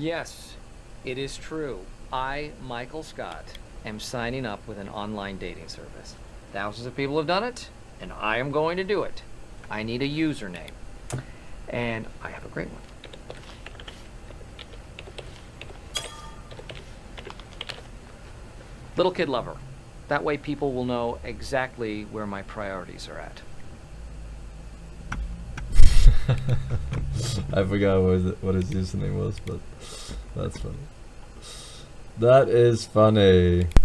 Yes, it is true. I, Michael Scott, am signing up with an online dating service. Thousands of people have done it, and I am going to do it. I need a username, and I have a great one. Little Kid Lover. That way people will know exactly where my priorities are at. I forgot what his username was, but that's funny. That is funny.